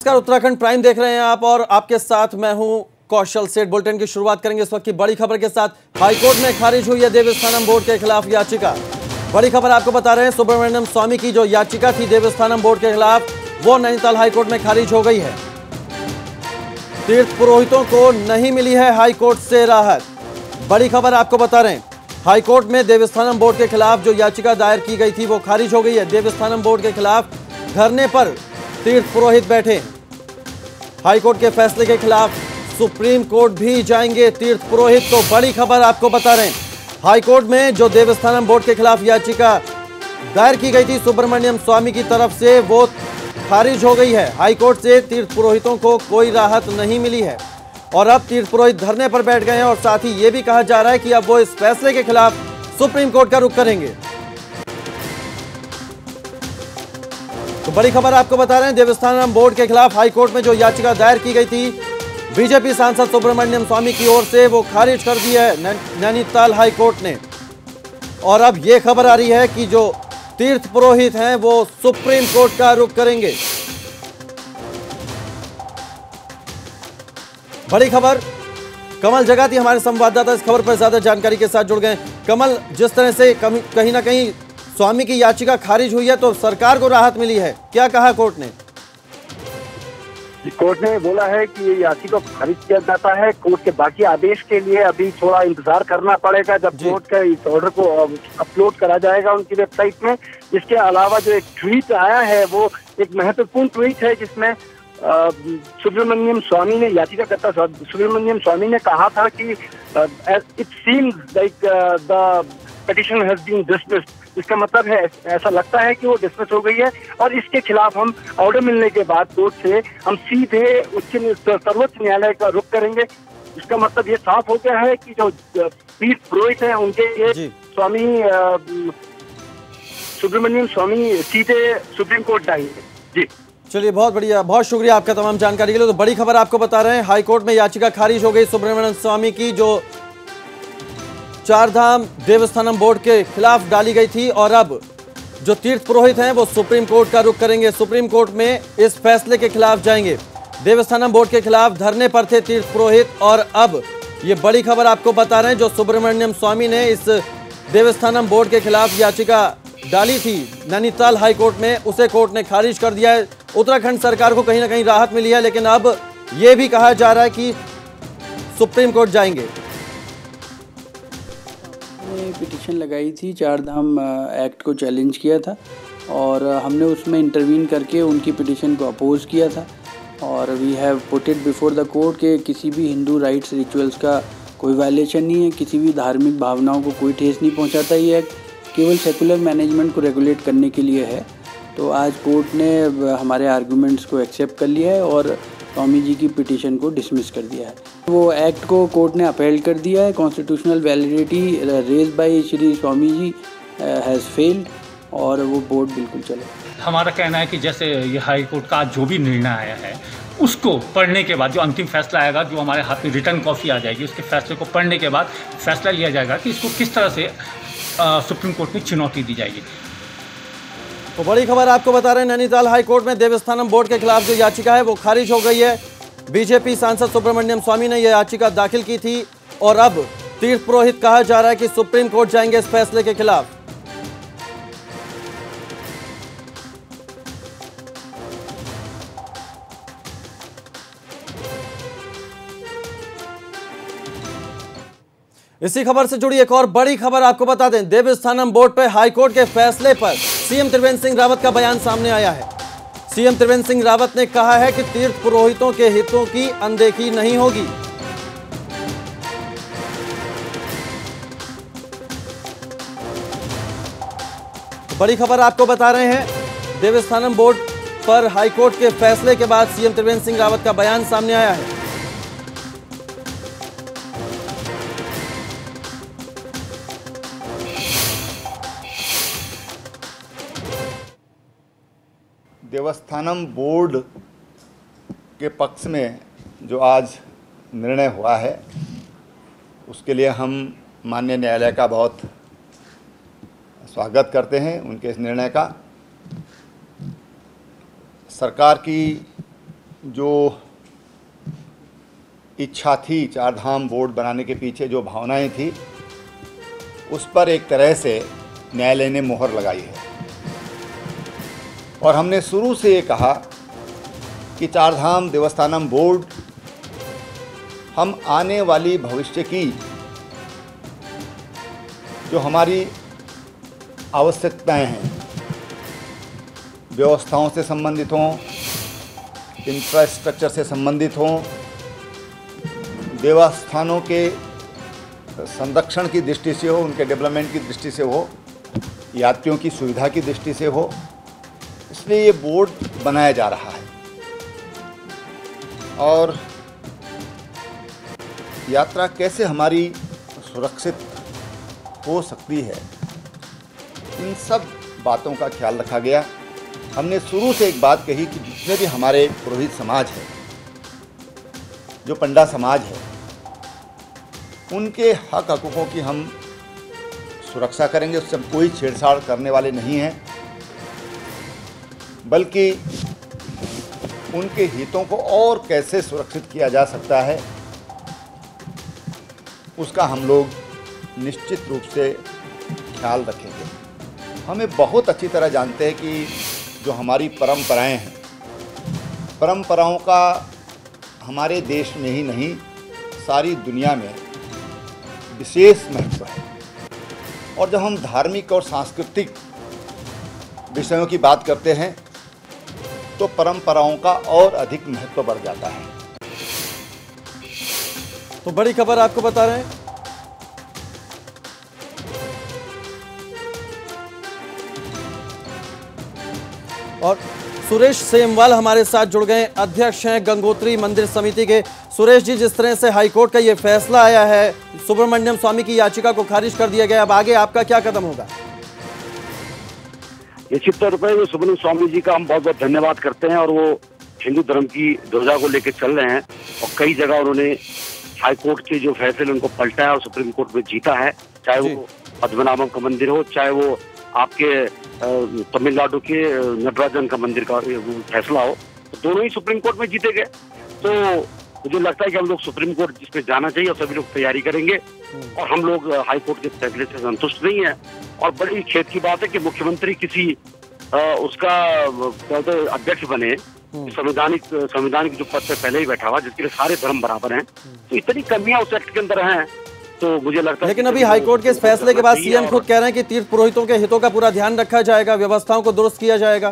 नमस्कार, उत्तराखंड प्राइम देख रहे हैं आप और आपके साथ मैं हूं कौशल सेठ। बुलेटिन की शुरुआत करेंगे इस वक्त की बड़ी खबर के साथ। हाईकोर्ट में खारिज हुई है देवस्थानम बोर्ड के खिलाफ याचिका। बड़ी खबर आपको बता रहे हैं, सुब्रमण्यम स्वामी की जो याचिका थी देवस्थानम बोर्ड के खिलाफ, वो नैनीताल हाईकोर्ट में खारिज हो गई है। तीर्थ पुरोहितों को नहीं मिली है हाईकोर्ट से राहत। बड़ी खबर आपको बता रहे हैं, हाईकोर्ट में देवस्थानम बोर्ड के खिलाफ जो याचिका दायर की गई थी वो खारिज हो गई है। देवस्थानम बोर्ड के खिलाफ धरने पर तीर्थ पुरोहित बैठे। हाईकोर्ट के फैसले के खिलाफ सुप्रीम कोर्ट भी जाएंगे तीर्थ पुरोहित। तो बड़ी खबर आपको बता रहे हैं, हाईकोर्ट में जो देवस्थानम बोर्ड के खिलाफ याचिका दायर की गई थी सुब्रमण्यम स्वामी की तरफ से, वो खारिज हो गई है। हाईकोर्ट से तीर्थ पुरोहितों को कोई राहत नहीं मिली है और अब तीर्थ पुरोहित धरने पर बैठ गए हैं और साथ ही ये भी कहा जा रहा है कि अब वो इस फैसले के खिलाफ सुप्रीम कोर्ट का रुख करेंगे। तो बड़ी खबर आपको बता रहे हैं, देवस्थानम बोर्ड के खिलाफ हाईकोर्ट में जो याचिका दायर की गई थी बीजेपी सांसद सुब्रमण्यम स्वामी की ओर से, वो खारिज कर दी है नैनीताल हाईकोर्ट ने। और अब ये खबर आ रही है कि जो तीर्थ पुरोहित हैं वो सुप्रीम कोर्ट का रुख करेंगे। बड़ी खबर, कमल जगाती हमारे संवाददाता इस खबर पर ज्यादा जानकारी के साथ जुड़ गए। कमल, जिस तरह से कहीं ना कहीं स्वामी की याचिका खारिज हुई है तो सरकार को राहत मिली है, क्या कहा कोर्ट ने? कोर्ट ने बोला है कि ये याचिका खारिज किया जाता है। कोर्ट के बाकी आदेश के लिए अभी थोड़ा इंतजार करना पड़ेगा, जब कोर्ट का इस ऑर्डर को अपलोड करा जाएगा उनकी वेबसाइट में। इसके अलावा जो एक ट्वीट आया है वो एक महत्वपूर्ण ट्वीट है, जिसमें सुब्रमण्यम स्वामी ने, याचिकाकर्ता सुब्रमण्यम स्वामी ने कहा था कि it seems like the petition has been dismissed. इसका मतलब है, ऐसा लगता है कि वो डिसमिस हो गई है और इसके खिलाफ हम ऑर्डर मिलने के बाद कोर्ट से हम सीधे सर्वोच्च न्यायालय का रुख करेंगे। इसका मतलब ये साफ हो गया है कि जो तीर्थ पुरोहित हैं उनके लिए स्वामी सुब्रमण्यम स्वामी सीधे सुप्रीम कोर्ट जाएंगे। जी चलिए, बहुत बढ़िया, बहुत शुक्रिया आपका तमाम जानकारी के लिए। तो बड़ी खबर आपको बता रहे हैं, हाईकोर्ट में याचिका खारिज हो गई सुब्रमण्यम स्वामी की, जो चारधाम देवस्थानम बोर्ड के खिलाफ डाली गई थी। और अब जो तीर्थ पुरोहित हैं वो सुप्रीम कोर्ट का रुख करेंगे, सुप्रीम कोर्ट में इस फैसले के खिलाफ जाएंगे। देवस्थानम बोर्ड के खिलाफ धरने पर थे तीर्थ पुरोहित और अब ये बड़ी खबर आपको बता रहे हैं, जो सुब्रमण्यम स्वामी ने इस देवस्थानम बोर्ड के खिलाफ याचिका डाली थी नैनीताल हाईकोर्ट में, उसे कोर्ट ने खारिज कर दिया है। उत्तराखंड सरकार को कहीं ना कहीं राहत मिली है, लेकिन अब यह भी कहा जा रहा है कि सुप्रीम कोर्ट जाएंगे। पिटीशन लगाई थी, चारधाम एक्ट को चैलेंज किया था और हमने उसमें इंटरवीन करके उनकी पिटीशन को अपोज किया था और we have put it before the court के किसी भी हिंदू राइट्स रिचुअल्स का कोई वायलेशन नहीं है, किसी भी धार्मिक भावनाओं को कोई ठेस नहीं पहुंचाता। ये एक्ट केवल सेकुलर मैनेजमेंट को रेगुलेट करने के लिए है। तो आज कोर्ट ने हमारे आर्गूमेंट्स को एक्सेप्ट कर लिया है और स्वामी जी की पिटीशन को डिसमिस कर दिया है। वो एक्ट को कोर्ट ने अपहेल्ड कर दिया है। Constitutional validity raised by Shri Swami ji has failed और वो बोर्ड बिल्कुल चले। हमारा कहना है कि जैसे ये हाई कोर्ट का जो भी निर्णय आया है उसको पढ़ने के बाद जो अंतिम फैसला आएगा, जो हमारे हाथ में रिटर्न कॉपी आ जाएगी, उसके फैसले को पढ़ने के बाद फैसला लिया जाएगा कि इसको किस तरह से सुप्रीम कोर्ट में चुनौती दी जाएगी। तो बड़ी खबर आपको बता रहे हैं, नैनीताल हाईकोर्ट में देवस्थानम बोर्ड के खिलाफ जो याचिका है वो खारिज हो गई है। बीजेपी सांसद सुब्रमण्यम स्वामी ने यह याचिका दाखिल की थी और अब तीर्थ पुरोहित कहा जा रहा है कि सुप्रीम कोर्ट जाएंगे इस फैसले के खिलाफ। इसी खबर से जुड़ी एक और बड़ी खबर आपको बता दें, देवस्थानम बोर्ड पर हाईकोर्ट के फैसले पर सीएम त्रिवेंद्र सिंह रावत का बयान सामने आया है। सीएम त्रिवेंद्र सिंह रावत ने कहा है कि तीर्थ पुरोहितों के हितों की अनदेखी नहीं होगी। बड़ी खबर आपको बता रहे हैं, देवस्थानम बोर्ड पर हाईकोर्ट के फैसले के बाद सीएम त्रिवेंद्र सिंह रावत का बयान सामने आया है। देवस्थानम बोर्ड के पक्ष में जो आज निर्णय हुआ है उसके लिए हम माननीय न्यायालय का बहुत स्वागत करते हैं, उनके इस निर्णय का। सरकार की जो इच्छा थी, चारधाम बोर्ड बनाने के पीछे जो भावनाएं थी, उस पर एक तरह से न्यायालय ने मोहर लगाई है। और हमने शुरू से ये कहा कि चारधाम देवस्थानम बोर्ड हम आने वाली भविष्य की जो हमारी आवश्यकताएं हैं, व्यवस्थाओं से संबंधित हों, इंफ्रास्ट्रक्चर से संबंधित हों, देवस्थानों के संरक्षण की दृष्टि से हो, उनके डेवलपमेंट की दृष्टि से हो, यात्रियों की सुविधा की दृष्टि से हो, इसलिए ये बोर्ड बनाया जा रहा है। और यात्रा कैसे हमारी सुरक्षित हो सकती है, इन सब बातों का ख्याल रखा गया। हमने शुरू से एक बात कही कि जितने भी हमारे पुरोहित समाज है, जो पंडा समाज है, उनके हक हकूक़ों की हम सुरक्षा करेंगे। उससे हम कोई छेड़छाड़ करने वाले नहीं हैं, बल्कि उनके हितों को और कैसे सुरक्षित किया जा सकता है, उसका हम लोग निश्चित रूप से ख्याल रखेंगे। हमें बहुत अच्छी तरह जानते हैं कि जो हमारी परंपराएं हैं, परंपराओं का हमारे देश में ही नहीं, सारी दुनिया में विशेष महत्व है। और जब हम धार्मिक और सांस्कृतिक विषयों की बात करते हैं तो परंपराओं का और अधिक महत्व बढ़ जाता है। तो बड़ी खबर आपको बता रहे हैं, और सुरेश सेमवाल हमारे साथ जुड़ गए, अध्यक्ष हैं गंगोत्री मंदिर समिति के। सुरेश जी, जिस तरह से हाईकोर्ट का ये फैसला आया है, सुब्रमण्यम स्वामी की याचिका को खारिज कर दिया गया, अब आगे आपका क्या कदम होगा? निश्चित तौर पर सुब्रमण्यम स्वामी जी का हम बहुत बहुत धन्यवाद करते हैं, और वो हिंदू धर्म की ध्वजा को लेकर चल रहे हैं, और कई जगह उन्होंने हाईकोर्ट के जो फैसले उनको पलटा है और सुप्रीम कोर्ट में जीता है। चाहे वो पद्मनाभम का मंदिर हो, चाहे वो आपके तमिलनाडु के नटराजन का मंदिर का फैसला हो, तो दोनों ही सुप्रीम कोर्ट में जीते गए। तो मुझे लगता है कि हम लोग सुप्रीम कोर्ट जिस पे जाना चाहिए और सभी लोग तैयारी करेंगे, और हम लोग हाई कोर्ट के फैसले से संतुष्ट नहीं है। और बड़ी खेद की बात है कि मुख्यमंत्री किसी उसका अध्यक्ष बने, संवैधानिक जो पद पे पहले ही बैठा हुआ, जिसके लिए सारे धर्म बराबर हैं, तो इतनी कमियां उस एक्ट के अंदर हैं, तो मुझे लगता है। लेकिन अभी हाईकोर्ट के इस फैसले के बाद सीएम खुद कह रहे हैं कि तीर्थ पुरोहितों के हितों का पूरा ध्यान रखा जाएगा, व्यवस्थाओं को दुरुस्त किया जाएगा।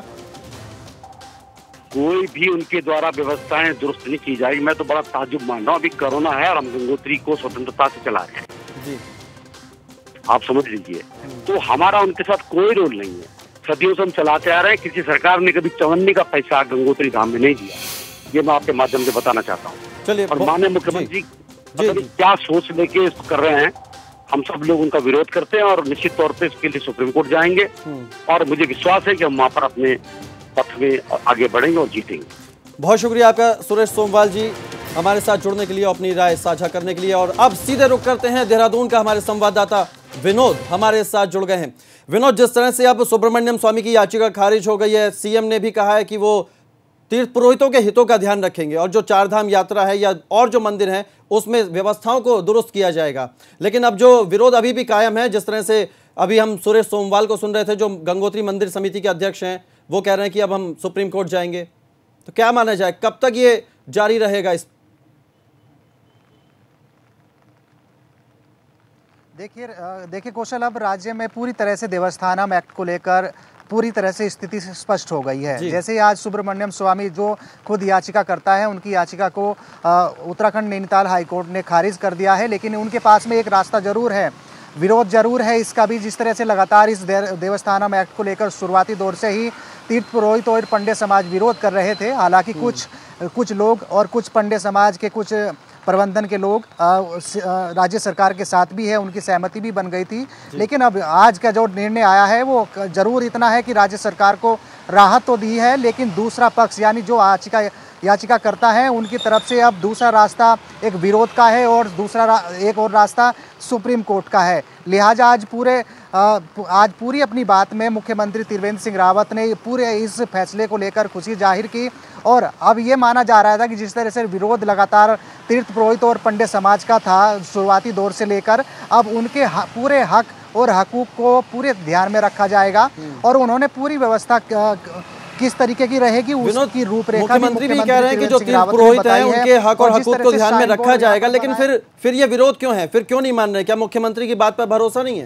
कोई भी उनके द्वारा व्यवस्थाएं दुरुस्त नहीं की जाएगी। मैं तो बड़ा ताज्जुब मान रहा हूँ, अभी कोरोना है और हम गंगोत्री को स्वतंत्रता से चला रहे हैं जी, आप समझ लीजिए। तो हमारा उनके साथ कोई रोल नहीं है, सदियों से हम चलाते आ रहे हैं। किसी सरकार ने कभी चवन्नी का पैसा गंगोत्री धाम में नहीं दिया, ये मैं आपके माध्यम से बताना चाहता हूँ। चलिए, और माननीय मुख्यमंत्री क्या सोच लेके इसको कर रहे हैं, हम सब लोग उनका विरोध करते हैं, और निश्चित तौर पे इसके लिए सुप्रीम कोर्ट जाएंगे, और मुझे विश्वास है कि हम वहाँ पर अपने पथ में आगे बढ़ेंगे और जीतेंगे। बहुत शुक्रिया आपका सुरेश सोमवाल जी, हमारे साथ जुड़ने के लिए, अपनी राय साझा करने के लिए। और अब सीधे रुख करते हैं देहरादून का, हमारे संवाददाता विनोद हमारे साथ जुड़ गए हैं। विनोद, जिस तरह से अब सुब्रमण्यम स्वामी की याचिका खारिज हो गई है, सीएम ने भी कहा है कि वो तीर्थ पुरोहितों के हितों का ध्यान रखेंगे, और जो चारधाम यात्रा है या और जो मंदिर हैं उसमें व्यवस्थाओं को दुरुस्त किया जाएगा। लेकिन अब जो विरोध अभी भी कायम है, जिस तरह से अभी हम सुरेश सोमवाल को सुन रहे थे, जो गंगोत्री मंदिर समिति के अध्यक्ष हैं, वो कह रहे हैं कि अब हम सुप्रीम कोर्ट जाएंगे, तो क्या माना जाए, कब तक ये जारी रहेगा? इस देखिए कौशल, अब राज्य में पूरी तरह से देवस्थानम एक्ट को लेकर पूरी तरह से स्थिति स्पष्ट हो गई है। जैसे आज सुब्रमण्यम स्वामी जो खुद याचिका करता है, उनकी याचिका को उत्तराखंड नैनीताल हाईकोर्ट ने खारिज कर दिया है, लेकिन उनके पास में एक रास्ता जरूर है, विरोध जरूर है इसका भी। जिस तरह से लगातार इस देवस्थानम एक्ट को लेकर शुरुआती दौर से ही तीर्थ पुरोहित और पंडित समाज विरोध कर रहे थे। हालांकि कुछ लोग और कुछ पंडित समाज के कुछ प्रबंधन के लोग राज्य सरकार के साथ भी है, उनकी सहमति भी बन गई थी। लेकिन अब आज का जो निर्णय आया है वो जरूर इतना है कि राज्य सरकार को राहत तो दी है, लेकिन दूसरा पक्ष यानी जो याचिका करता है उनकी तरफ से अब दूसरा रास्ता एक विरोध का है, और एक और रास्ता सुप्रीम कोर्ट का है। लिहाजा आज पूरी अपनी बात में मुख्यमंत्री त्रिवेंद्र सिंह रावत ने पूरे इस फैसले को लेकर खुशी जाहिर की, और अब ये माना जा रहा था कि जिस तरह से विरोध लगातार तीर्थ पुरोहित और पंडित समाज का था शुरुआती दौर से लेकर, अब उनके पूरे हक और हकूक को पूरे ध्यान में रखा जाएगा और उन्होंने पूरी व्यवस्था किस तरीके की रहेगी उसकी रूपरेखा मुख्यमंत्री भी कह रहे हैं कि जो तीर्थ पुरोहित हैं उनके हक और हकूक को ध्यान में रखा जाएगा, लेकिन फिर ये विरोध क्यों है? फिर क्यों नहीं मान रहे? क्या मुख्यमंत्री की बात पर भरोसा नहीं है?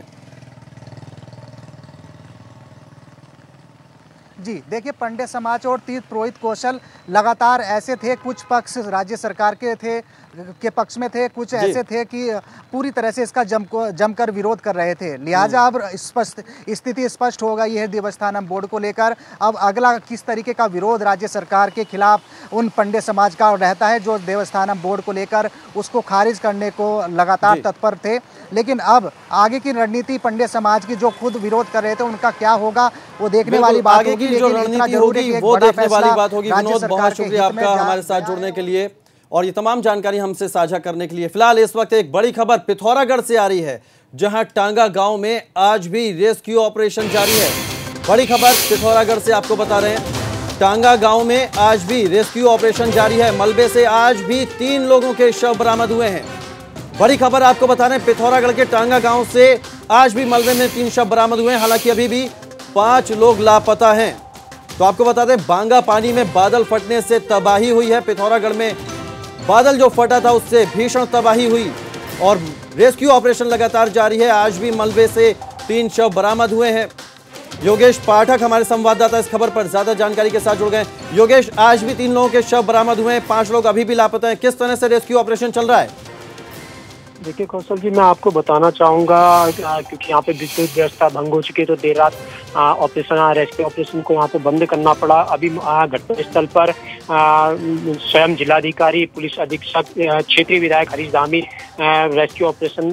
जी देखिए, पंडित समाज और तीर्थ पुरोहित कौशल लगातार ऐसे थे, कुछ पक्ष राज्य सरकार के पक्ष में थे, कुछ ऐसे थे कि पूरी तरह से इसका जमकर विरोध कर रहे थे। लिहाजा अब स्थिति स्पष्ट हो गई है देवस्थानम बोर्ड को लेकर। अब अगला किस तरीके का विरोध राज्य सरकार के खिलाफ उन पंडित समाज का रहता है जो देवस्थानम बोर्ड को लेकर उसको खारिज करने को लगातार तत्पर थे। लेकिन अब आगे की रणनीति पंडित समाज की जो खुद विरोध कर रहे थे उनका क्या होगा वो देखने वाली बात होगी। जो रणनीति होगी वो देखने वाली बात होगी। विनोद, बहुत शुक्रिया आपका हमारे साथ जुड़ने के लिए और ये तमाम जानकारी हमसे साझा करने के लिए। फिलहाल इस वक्त एक बड़ी खबर पिथौरागढ़ से आ रही है, जहां टांगा गांव में आज भी रेस्क्यू ऑपरेशन जारी है। बड़ी खबर पिथौरागढ़ से आपको बता रहे हैं, टांगा गांव में आज भी रेस्क्यू ऑपरेशन जारी है। मलबे से आज भी 3 लोगों के शव बरामद हुए हैं। बड़ी खबर आपको बता रहे हैं, पिथौरागढ़ के टांगा गांव से आज भी मलबे में 3 शव बरामद हुए हैं। हालांकि अभी भी 5 लोग लापता हैं। तो आपको बता दें, बांगा पानी में बादल फटने से तबाही हुई है। पिथौरागढ़ में बादल जो फटा था उससे भीषण तबाही हुई और रेस्क्यू ऑपरेशन लगातार जारी है। आज भी मलबे से 3 शव बरामद हुए हैं। योगेश पाठक हमारे संवाददाता इस खबर पर ज्यादा जानकारी के साथ जुड़ गए। योगेश, आज भी 3 लोगों के शव बरामद हुए हैं, 5 लोग अभी भी लापता हैं। किस तरह से रेस्क्यू ऑपरेशन चल रहा है? देखिए कौशल जी, मैं आपको बताना चाहूँगा क्योंकि यहाँ पे विद्युत व्यवस्था भंग हो चुकी है, तो देर रात रेस्क्यू ऑपरेशन को यहाँ पे बंद करना पड़ा। अभी घटनास्थल पर स्वयं जिलाधिकारी, पुलिस अधीक्षक, क्षेत्रीय विधायक हरीश धामी रेस्क्यू ऑपरेशन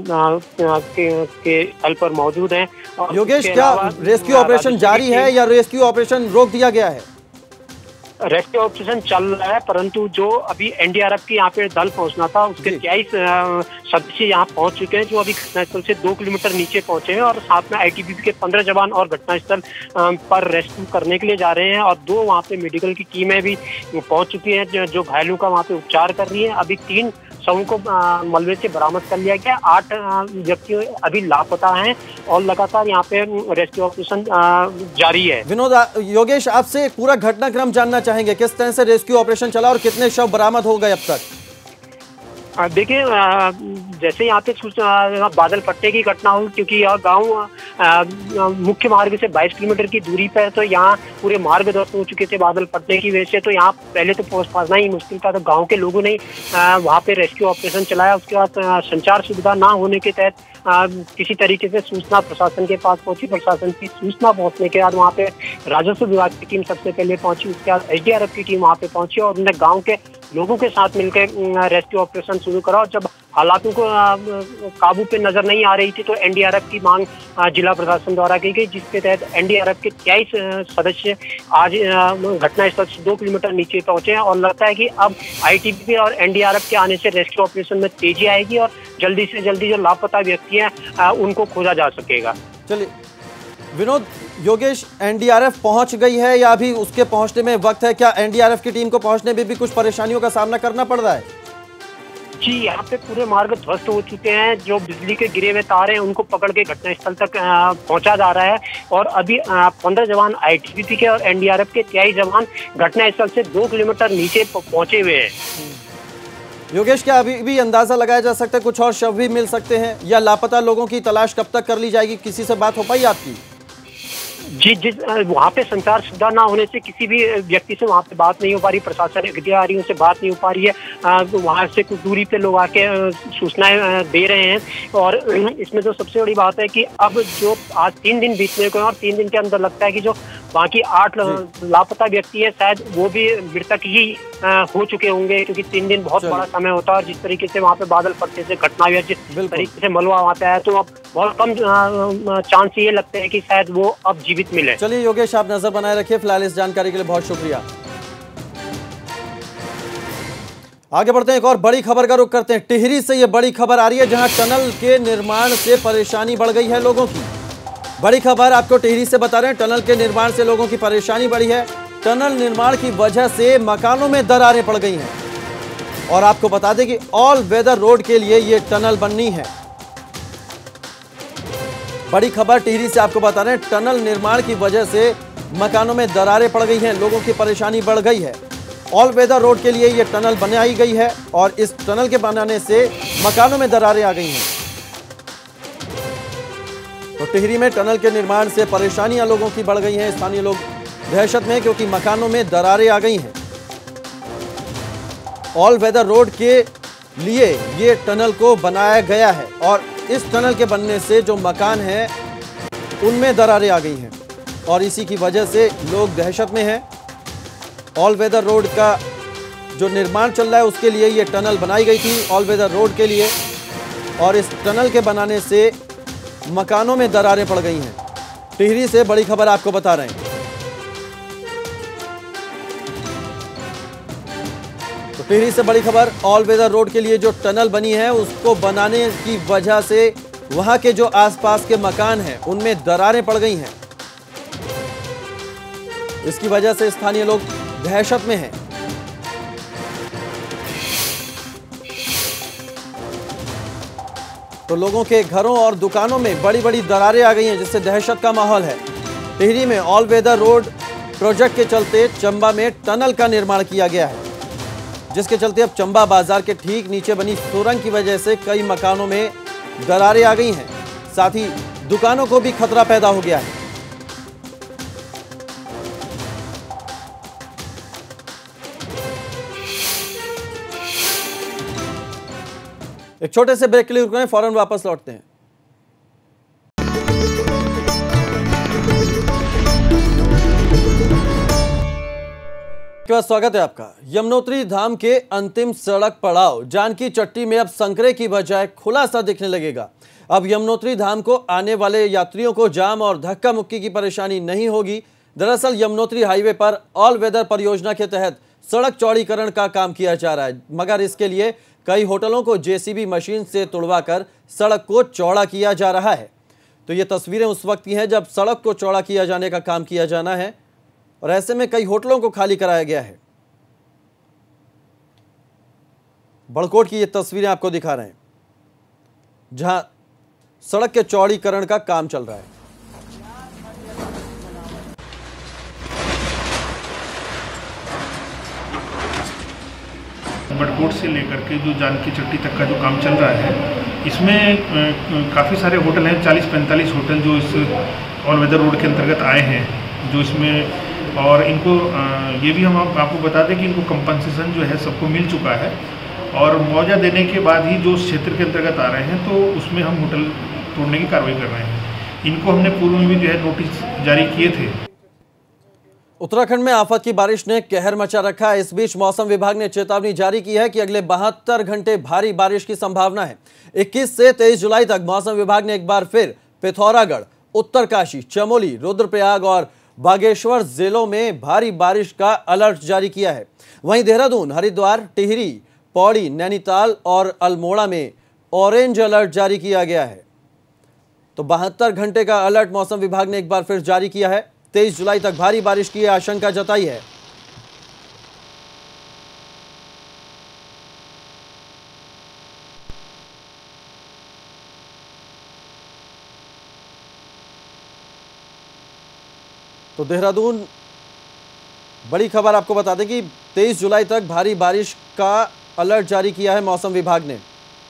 के स्थल पर मौजूद हैं। योगेश, क्या रेस्क्यू ऑपरेशन जारी है या रेस्क्यू ऑपरेशन रोक दिया गया है? रेस्क्यू ऑपरेशन चल रहा है, परंतु जो अभी एनडीआरएफ की यहाँ पे दल पहुंचना था उसके 23 सदस्य यहाँ पहुंच चुके हैं, जो अभी घटनास्थल से 2 किलोमीटर नीचे पहुंचे हैं और साथ में आईटीबीपी के 15 जवान और घटनास्थल पर रेस्क्यू करने के लिए जा रहे हैं और 2 वहाँ पे मेडिकल की टीमें भी पहुंच चुकी हैं जो घायलों का वहाँ पे उपचार कर रही है। अभी 3 शवों को मलबे से बरामद कर लिया गया। 8 व्यक्ति अभी लापता हैं और लगातार यहाँ पे रेस्क्यू ऑपरेशन जारी है। विनोद, योगेश आपसे पूरा घटनाक्रम जानना चाहेंगे, किस तरह से रेस्क्यू ऑपरेशन चला और कितने शव बरामद हो गए अब तक? देखिए, जैसे यहाँ पे बादल फटने की घटना हुई, क्योंकि यह गांव मुख्य मार्ग से 22 किलोमीटर की दूरी पर है, तो यहाँ पूरे मार्ग ध्वस्त हो चुके थे बादल फटने की वजह से। तो यहाँ पहले तो पहुँचना ही मुश्किल था, तो गांव के लोगों ने वहाँ पे रेस्क्यू ऑपरेशन चलाया। उसके बाद संचार सुविधा ना होने के तहत किसी तरीके से सूचना प्रशासन के पास पहुंची। प्रशासन की सूचना पहुंचने के बाद वहाँ पे राजस्व विभाग की टीम सबसे पहले पहुंची, उसके बाद एसडीआरएफ की टीम वहाँ पे पहुंची और उन्होंने गाँव के लोगों के साथ मिलकर रेस्क्यू ऑपरेशन शुरू करा। और जब हालातों को काबू पे नजर नहीं आ रही थी तो एनडीआरएफ की मांग जिला प्रशासन द्वारा की गई, जिसके तहत एनडीआरएफ के 23 सदस्य आज घटनास्थल से 2 किलोमीटर नीचे पहुंचे हैं और लगता है कि अब आईटीबीपी और एनडीआरएफ के आने से रेस्क्यू ऑपरेशन में तेजी आएगी और जल्दी से जल्दी जो लापता व्यक्ति हैं उनको खोजा जा सकेगा। चलिए विनोद, योगेश, एनडीआरएफ पहुंच गई है या अभी उसके पहुंचने में वक्त है? क्या एनडीआरएफ की टीम को पहुंचने में भी कुछ परेशानियों का सामना करना पड़ रहा है? जी, यहाँ पे पूरे मार्ग ध्वस्त हो चुके हैं। जो बिजली के गिरे हुए तार हैं उनको पकड़ के घटनास्थल तक पहुंचा जा रहा है और अभी 15 जवान आईटीबीपी के और एनडीआरएफ के 23 जवान घटनास्थल से 2 किलोमीटर नीचे पहुंचे हुए हैं। योगेश, क्या अभी भी अंदाजा लगाया जा सकता है कुछ और शव भी मिल सकते हैं या लापता लोगों की तलाश कब तक कर ली जाएगी? किसी से बात हो पाई आपकी? जी, जिस वहाँ पे संचार सुविधा ना होने से किसी भी व्यक्ति से वहाँ पे बात नहीं हो पा रही, प्रशासनिक अधिकारियों से बात नहीं हो पा रही है। वहाँ से कुछ दूरी पे लोग आके सूचनाएं दे रहे हैं और इसमें जो सबसे बड़ी बात है कि अब जो आज 3 दिन बीतने को है और 3 दिन के अंदर लगता है कि जो बाकी 8 लापता व्यक्ति है शायद वो भी मृतक ही हो चुके होंगे, क्योंकि 3 दिन बहुत बड़ा समय होता है और जिस तरीके से वहाँ पे बादल फटने से घटना हुई है, जिस तरीके से मलबा वहाँ पे आया, तो अब बहुत कम चांस ये लगते हैं कि शायद वो अब जीवित मिले। चलिए योगेश, आप नजर बनाए रखिए। फिलहाल इस जानकारी के लिए बहुत शुक्रिया। आगे बढ़ते हैं, एक और बड़ी खबर का रुख करते हैं। टिहरी से ये बड़ी खबर आ रही है, जहां टनल के निर्माण से परेशानी बढ़ गई है लोगों की। बड़ी खबर आपको टिहरी से बता रहे हैं, टनल के निर्माण से लोगों की परेशानी बढ़ी है। टनल निर्माण की वजह से मकानों में दरारें पड़ गई हैं। और आपको बता दें कि ऑल वेदर रोड के लिए यह टनल बननी है। बड़ी खबर टिहरी से आपको बता रहे हैं, टनल निर्माण की वजह से मकानों में दरारें पड़ गई हैं, लोगों की परेशानी बढ़ गई है। ऑल वेदर रोड के लिए यह टनल बनाई गई है और इस टनल के बनाने से मकानों में दरारें आ गई हैं। तो टिहरी में टनल के निर्माण से परेशानियां लोगों की बढ़ गई हैं। स्थानीय लोग दहशत में, क्योंकि मकानों में दरारें आ गई हैं। ऑल वेदर रोड के लिए ये टनल को बनाया गया है और इस टनल के बनने से जो मकान हैं उनमें दरारें आ गई हैं और इसी की वजह से लोग दहशत में हैं। ऑल वेदर रोड का जो निर्माण चल रहा है उसके लिए ये टनल बनाई गई थी, ऑल वेदर रोड के लिए, और इस टनल के बनाने से मकानों में दरारें पड़ गई हैं। टिहरी से बड़ी खबर आपको बता रहे हैं। तो टिहरी से बड़ी खबर, ऑल वेदर रोड के लिए जो टनल बनी है उसको बनाने की वजह से वहां के जो आसपास के मकान हैं उनमें दरारें पड़ गई हैं। इसकी वजह से स्थानीय लोग दहशत में हैं। तो लोगों के घरों और दुकानों में बड़ी बड़ी दरारें आ गई हैं, जिससे दहशत का माहौल है। टिहरी में ऑल वेदर रोड प्रोजेक्ट के चलते चंबा में टनल का निर्माण किया गया है, जिसके चलते अब चंबा बाजार के ठीक नीचे बनी सुरंग की वजह से कई मकानों में दरारें आ गई हैं। साथ ही दुकानों को भी खतरा पैदा हो गया है। एक छोटे से ब्रेक के लिए रुक रहे हैं, फौरन वापस लौटते हैं। स्वागत है आपका। यमुनोत्री धाम के अंतिम सड़क पड़ाव जानकी चट्टी में अब संकरे की बजाय खुला सा दिखने लगेगा। अब यमुनोत्री धाम को आने वाले यात्रियों को जाम और धक्का मुक्की की परेशानी नहीं होगी। दरअसल यमुनोत्री हाईवे पर ऑल वेदर परियोजना के तहत सड़क चौड़ीकरण का काम किया जा रहा है, मगर इसके लिए कई होटलों को जेसीबी मशीन से तुड़वाकर सड़क को चौड़ा किया जा रहा है। तो ये तस्वीरें उस वक्त की हैं जब सड़क को चौड़ा किया जाने का काम किया जाना है और ऐसे में कई होटलों को खाली कराया गया है। बड़कोट की ये तस्वीरें आपको दिखा रहे हैं जहां सड़क के चौड़ीकरण का काम चल रहा है। बड़कोट से लेकर के जो जानकी चट्टी तक का जो काम चल रहा है, इसमें काफ़ी सारे होटल हैं, 40-45 होटल जो इस ऑल वेदर रोड के अंतर्गत आए हैं जो इसमें, और इनको ये भी हम आपको बता दें कि इनको कंपनसेशन जो है सबको मिल चुका है और मुआवजा देने के बाद ही जो उस क्षेत्र के अंतर्गत आ रहे हैं तो उसमें हम होटल तोड़ने की कार्रवाई कर रहे हैं। इनको हमने पूर्व में भी जो है नोटिस जारी किए थे। उत्तराखंड में आफत की बारिश ने कहर मचा रखा है। इस बीच मौसम विभाग ने चेतावनी जारी की है कि अगले 72 घंटे भारी बारिश की संभावना है। 21 से 23 जुलाई तक मौसम विभाग ने एक बार फिर पिथौरागढ़, उत्तरकाशी, चमोली, रुद्रप्रयाग और बागेश्वर जिलों में भारी बारिश का अलर्ट जारी किया है। वहीं देहरादून, हरिद्वार, टिहरी, पौड़ी, नैनीताल और अल्मोड़ा में ऑरेंज अलर्ट जारी किया गया है। तो 72 घंटे का अलर्ट मौसम विभाग ने एक बार फिर जारी किया है। 23 जुलाई तक भारी बारिश की आशंका जताई है। तो देहरादून, बड़ी खबर आपको बता दें कि 23 जुलाई तक भारी बारिश का अलर्ट जारी किया है मौसम विभाग ने।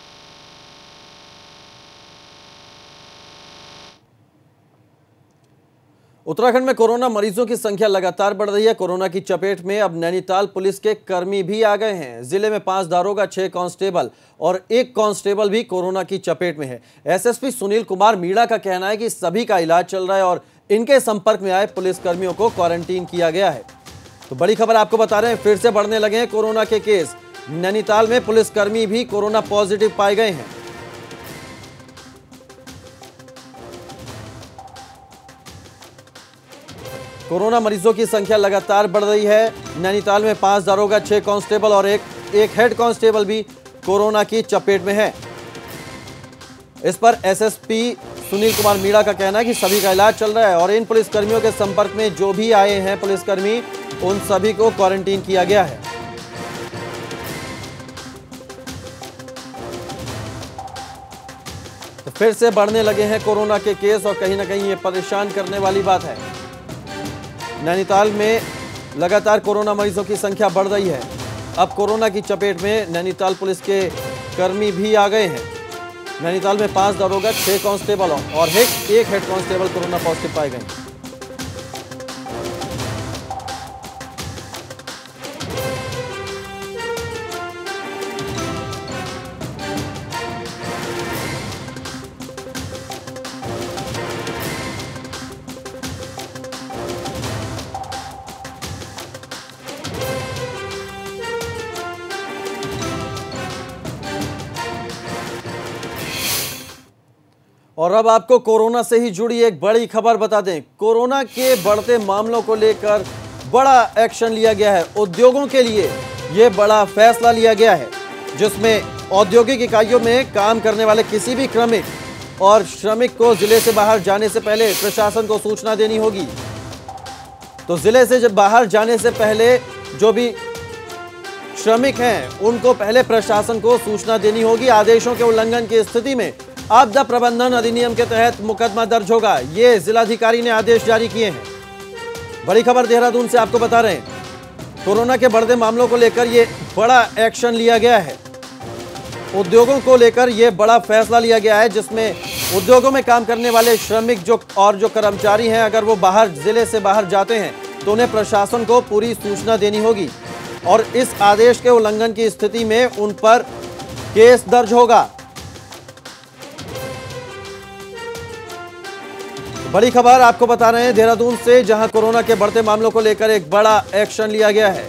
उत्तराखंड में कोरोना मरीजों की संख्या लगातार बढ़ रही है। कोरोना की चपेट में अब नैनीताल पुलिस के कर्मी भी आ गए हैं। जिले में 5 दारोगा, 6 कांस्टेबल और 1 कांस्टेबल भी कोरोना की चपेट में है। एसएसपी सुनील कुमार मीणा का कहना है कि सभी का इलाज चल रहा है और इनके संपर्क में आए पुलिस कर्मियों को क्वारंटीन किया गया है। तो बड़ी खबर आपको बता रहे हैं, फिर से बढ़ने लगे हैं कोरोना के केस। नैनीताल में पुलिसकर्मी भी कोरोना पॉजिटिव पाए गए हैं। कोरोना मरीजों की संख्या लगातार बढ़ रही है। नैनीताल में 5 दारोगा, 6 कांस्टेबल और एक हेड कांस्टेबल भी कोरोना की चपेट में है। इस पर एसएसपी सुनील कुमार मीणा का कहना है कि सभी का इलाज चल रहा है और इन पुलिसकर्मियों के संपर्क में जो भी आए हैं पुलिसकर्मी, उन सभी को क्वारंटीन किया गया है। तो फिर से बढ़ने लगे हैं कोरोना के केस और कहीं ना कहीं ये परेशान करने वाली बात है। नैनीताल में लगातार कोरोना मरीजों की संख्या बढ़ रही है। अब कोरोना की चपेट में नैनीताल पुलिस के कर्मी भी आ गए हैं। नैनीताल में 5 दरोगा, 6 कांस्टेबल और एक हेड कांस्टेबल कोरोना पॉजिटिव पाए गए। और अब आपको कोरोना से ही जुड़ी एक बड़ी खबर बता दें। कोरोना के बढ़ते मामलों को लेकर बड़ा एक्शन लिया गया है। उद्योगों के लिए ये बड़ा फैसला लिया गया है, जिसमें औद्योगिक इकाइयों में काम करने वाले किसी भी क्रमिक और श्रमिक को जिले से बाहर जाने से पहले प्रशासन को सूचना देनी होगी। तो जिले से जब बाहर जाने से पहले जो भी श्रमिक हैं, उनको पहले प्रशासन को सूचना देनी होगी। आदेशों के उल्लंघन की स्थिति में आपदा प्रबंधन अधिनियम के तहत मुकदमा दर्ज होगा। ये जिलाधिकारी ने आदेश जारी किए हैं। बड़ी खबर देहरादून से आपको बता रहे हैं। कोरोना के बढ़ते मामलों को लेकर ये बड़ा एक्शन लिया गया है। उद्योगों को लेकर ये बड़ा फैसला लिया गया है, जिसमें उद्योगों में काम करने वाले श्रमिक जो कर्मचारी हैं, अगर वो बाहर जिले से बाहर जाते हैं तो उन्हें प्रशासन को पूरी सूचना देनी होगी और इस आदेश के उल्लंघन की स्थिति में उन पर केस दर्ज होगा। बड़ी खबर आपको बता रहे हैं देहरादून से, जहां कोरोना के बढ़ते मामलों को लेकर एक बड़ा एक्शन लिया गया है।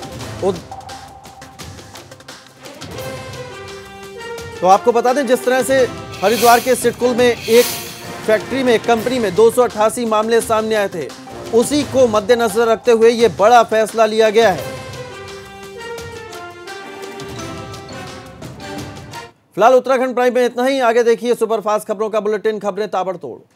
तो आपको बता दें, जिस तरह से हरिद्वार के सिडकुल में एक फैक्ट्री में, कंपनी में 288 मामले सामने आए थे, उसी को मद्देनजर रखते हुए यह बड़ा फैसला लिया गया है। फिलहाल उत्तराखंड प्राइम में इतना ही। आगे देखिए सुपरफास्ट खबरों का बुलेटिन, खबरें ताबड़तोड़।